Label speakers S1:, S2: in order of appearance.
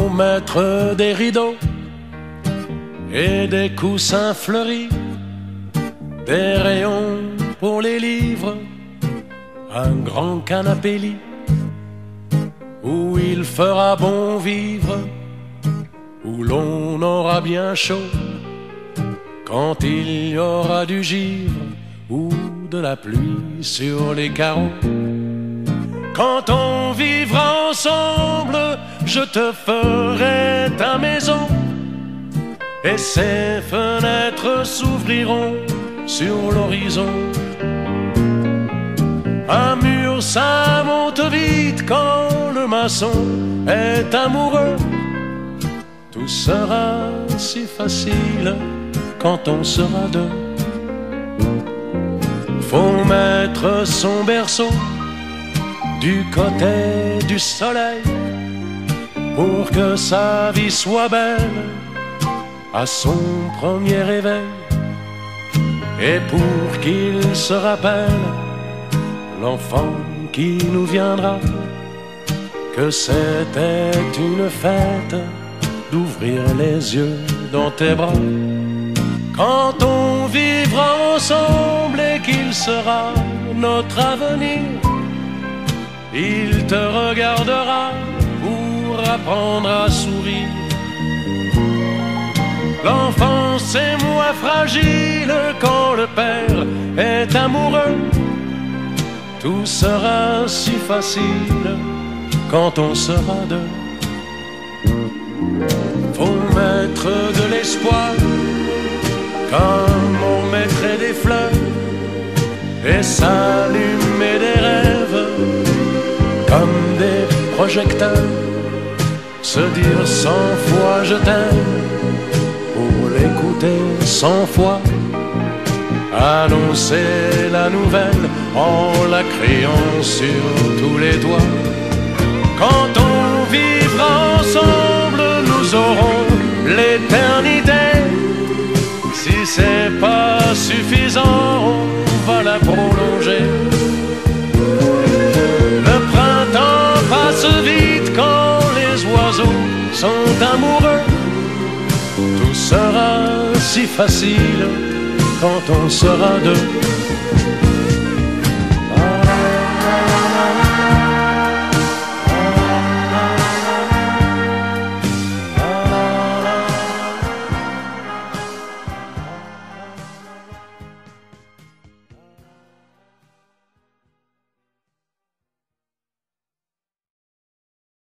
S1: Faut mettre des rideaux et des coussins fleuris, des rayons pour les livres, un grand canapé-lit où il fera bon vivre, où l'on aura bien chaud quand il y aura du givre ou de la pluie sur les carreaux. Quand on vivra ensemble, je te ferai ta maison et ses fenêtres s'ouvriront sur l'horizon. Un mur, ça monte vite quand le maçon est amoureux. Tout sera si facile quand on sera deux. Faut mettre son berceau du côté du soleil pour que sa vie soit belle à son premier réveil, et pour qu'il se rappelle, l'enfant qui nous viendra, que c'était une fête d'ouvrir les yeux dans tes bras. Quand on vivra ensemble et qu'il sera notre avenir, il te regardera pour apprendre à sourire. L'enfance est moins fragile quand le père est amoureux. Tout sera si facile quand on sera deux. Faut mettre de l'espoir comme on mettrait des fleurs et s'allumer des rêves comme des projecteurs. Se dire 100 fois je t'aime pour l'écouter 100 fois. Annoncer la nouvelle en la criant sur tous les toits. Quand on vivra ensemble, nous aurons l'éternité. Si c'est pas suffisant, on va la prolonger. Le printemps passe vite quand les oiseaux sont amoureux. Tout sera si facile quand on sera deux.